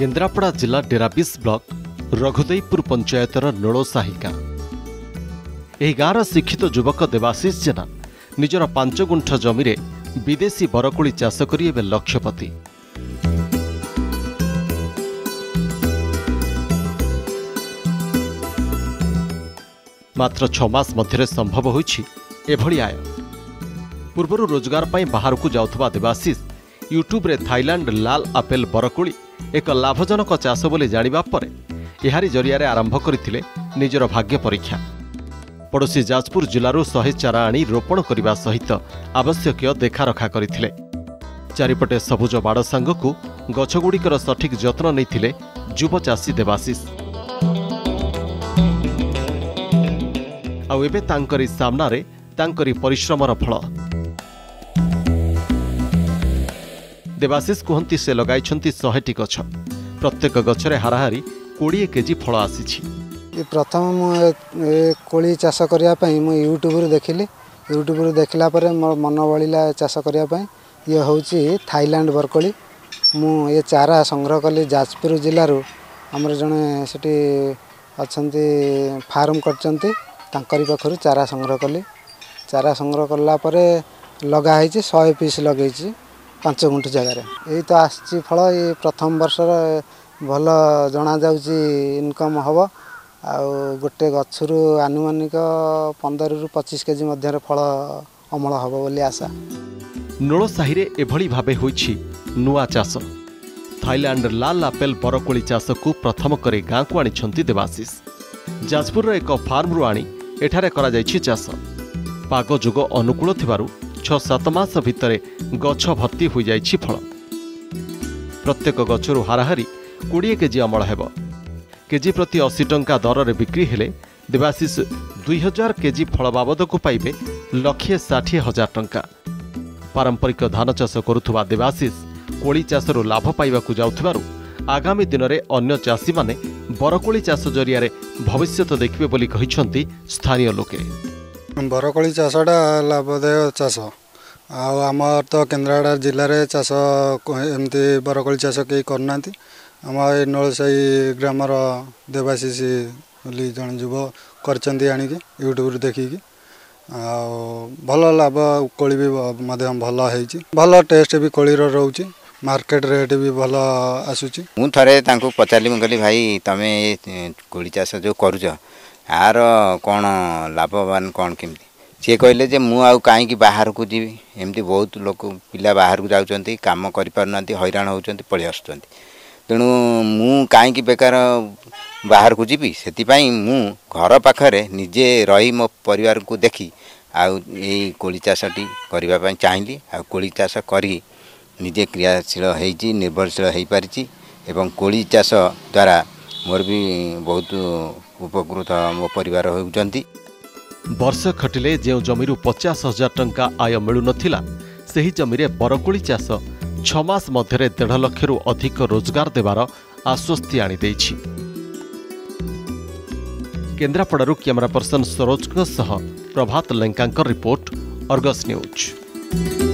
केन्द्रापड़ा जिला डेराबिस ब्लॉक रघुदेईपुर पंचायतर नोलोसाही गाँ। यह गाँवर शिक्षित युवक देवाशीष जेना निजर 5 गुंठ जमी विदेशी बरकोली चाष करी लक्ष्यपति। मात्र 6 मास मध्य संभव होइछि एभली आय। पूर्वर रोजगार पाई बाहर को जाउथबा देवाशीष यूट्यूब रे थाईलैंड लाल आपेल बरकोली एक लाभजनक चाष बोली जानिबा परे एहारी जरिया आरंभ करथिले निजर भाग्य परीक्षा। पड़ोसी जाजपुर जिलूर 100 चारा आनी रोपण करने सहित आवश्यक देखारखा करथिले। चारिपटे सबुज बाड़ सांगकु गछगुड़िकर सठिक जत्न नैथिले युव चाषी देवाशीष। आउ एबे तांकरी सामनारे तांकरी परिश्रमर फल। देवाशीष कहती से लगाइछंती 100टी गछ। प्रत्येक गछरे हाराहारी 20 केजी फल आसीछि। प्रथम कोली चाष करने मुझे यूट्यूब देखिली। यूट्यूब देखला मोर मन बड़ा चाष करने ये हूँ थाईलैंड बरकोली। ये चारा संग्रह कली जाजपुर जिलूर आमर जड़े से अच्छा फार्म कर पाखर चारा संग्रह कली। चारा संग्रह कलापर लगाई 100 पीस लगे 5 गुंठ जगार। यही तो आसी फल। ये प्रथम वर्षर भल जना जाउची इनकम हम। आउ गोटे गछरु आनुमानिक 15 ରୁ 25 केजी मध्य फल अमल हम बोली आशा। नोलोसाही रे एभली भाबे होइछि नुआ चाष। थाईलैंड लाल आपेल बरकोली चाष को प्रथम करे गाँ को आनिछंती देवाशीष। जाजपुर एक फार्म रु आनी एठारे करा जाइछि चाष। पाग जुग अनुकूल थिबारु 6-7 मास भितरे गछ भर्ती हो जाइछि फल। प्रत्येक गछरु हाराहारी 20 केजी अमल हेब। केजी प्रति 80 टंका दर रे बिक्री हेले देवाशीष 2000 केजी फल बाबद को पाइबे 1,60,000 टंका। पारंपरिक धान चाष करुथुबा देवाशीष कोली चाषरु लाभ पाइबाकु जाउथबारु आगामी दिन में अन्य चाषी माने बरकोली चाष जरिया भविष्यत देखिबे बोली कहिछंती स्थानीय लोके। बरकोली चाषटा लाभदायक चाष। आमर तो केन्द्रापड़ा जिले में चाष एमती बरकोली चाष कई करना। आम नोलोसाही ग्रामर देवाशीष बोली जन युव कर यूट्यूब देखिकी भल लाभ कोली भी भल भल टेस्ट भी कोली रोचे। मार्केट रेट भी भल आसूची। मु थरे तांको पचारि कहली भाई तमे कोली चाष जो करूछ यार कौन लाभवान कौन केमती सी कहले जे मु आउ कहीं बाहर को जीवी। एमती बहुत लोक पिला बाहर को जाउछंती काम करि पारनांती हैरान होउछंती पळि आसुछंती। तेणु मु कहीं बेकार बाहर को जीवी सेतिपाई मु घर पाखरे निजे रही मो परिवार को देखी आउ ए कोली चाषटी करबा पई चाहिली। आ कोली चाष करी निजे क्रियाशील होइछि निर्भरशील हो पारिछि एवं कोली चाष द्वारा मोर भी बहुत उपकृत मो परिवार होउछंती। वर्ष खटिले जो जमीरू 50,000 टंका आय मिलु नथिला सेही जमीरे बरकोली चाष 6 मास मध्य 1.5 लाख रु अधिक रोजगार देवार आश्वस्ति आनी देइछि। केन्द्रापड़ारू कैमरा पर्सन सरोज सह प्रभात लेंकांकर रिपोर्ट अर्गस न्यूज।